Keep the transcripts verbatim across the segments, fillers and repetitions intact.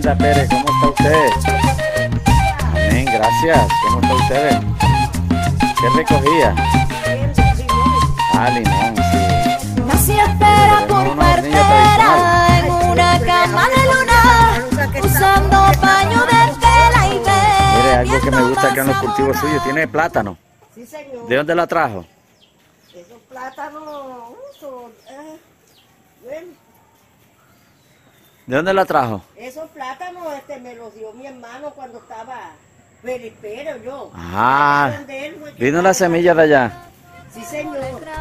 Linda Pérez, ¿cómo está usted? Amén, gracias. ¿Cómo está usted? ¿Qué recogía? Ah, limón, sí. Nací espera por partera en una cama de luna, usando paño de tela y bebiendo. Mire, algo que me gusta acá en los cultivos suyos, tiene plátano. Sí, señor. ¿De dónde la trajo? Esos plátanos, uh, son, eh, bueno, ¿De dónde la trajo? esos plátanos este, me los dio mi hermano cuando estaba peripero yo. Ah, Allá donde él fue que vino la estaba- semilla de allá. Sí, señor.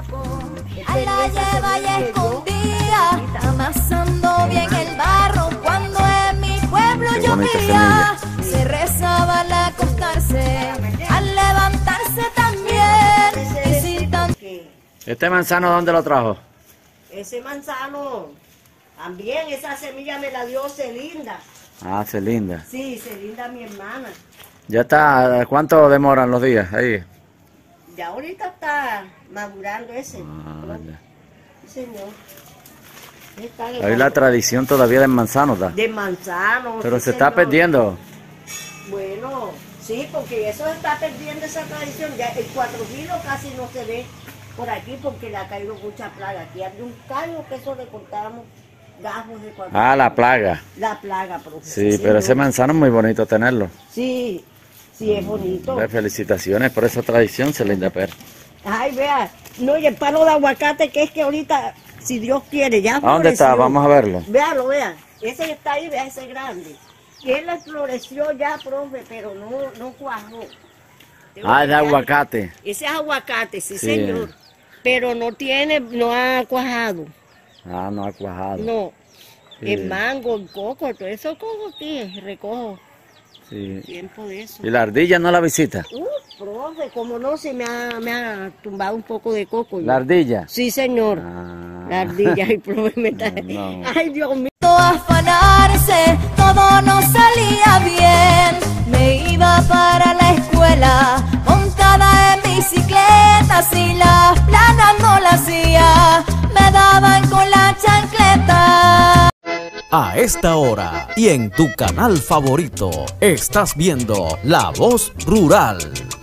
A la lleva y escondía, amasando bien el barro. Cuando en mi pueblo Qué bonita llovía, se rezaba al acostarse, al levantarse también. Y sin tan... Que ¿Este manzano dónde lo trajo? ese manzano, también esa semilla me la dio Celinda. Ah, Celinda. Sí, Celinda mi hermana. Ya está, ¿cuánto demoran los días ahí? Ya ahorita está madurando ese. Ah, ya. Sí, señor. Está de Ahí la tradición todavía del manzano está. de manzano. Pero sí, se está señor. perdiendo. Bueno, sí, porque eso está perdiendo esa tradición. Ya el cuatro kilos casi no se ve por aquí porque le ha caído mucha plaga. Aquí hay un caño que eso le cortamos gajos de cuatro Ah, la kilos. plaga. La plaga, profe. Sí, pero señor. ese manzano es muy bonito tenerlo. Sí, sí, es bonito. Ve, felicitaciones por esa tradición, Celinda Pérez. Ay, vea, no, y el palo de aguacate que es que ahorita, si Dios quiere, ya ¿A dónde está? floreció. Vamos a verlo. Véalo, vea. Ese que está ahí, vea ese grande. Y él floreció ya, profe, pero no, no cuajó. Tengo Ah, que es de darle- aguacate. Ese es aguacate, sí, Sí. señor. Pero no tiene, no ha cuajado. Ah, no ha cuajado. No. Sí. El mango, el coco, todo eso coco aquí, recojo. Sí. Tiempo de eso. ¿Y la ardilla no la visita? Uh, profe, como no, se me ha, me ha tumbado un poco de coco. ¿La ardilla? Sí, señor. Ah. La ardilla, ay, profe, me está... No. Ay, Dios mío. afanarse, todo no salía bien. Me iba para la escuela, montada en bicicleta. Si las planas no las hacía, me daban con la chancleta. A esta hora y en tu canal favorito estás viendo La Voz Rural.